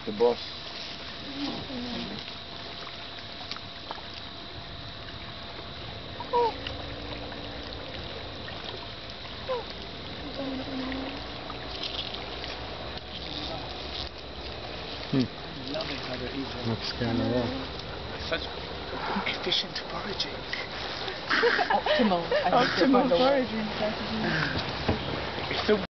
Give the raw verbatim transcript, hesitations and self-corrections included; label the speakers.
Speaker 1: the boss.
Speaker 2: Hmm.
Speaker 1: Loving how they eat them.
Speaker 2: Looks kind of well.
Speaker 1: Such efficient foraging.
Speaker 3: Optimal. I think
Speaker 4: Optimal foraging strategy.
Speaker 1: It's so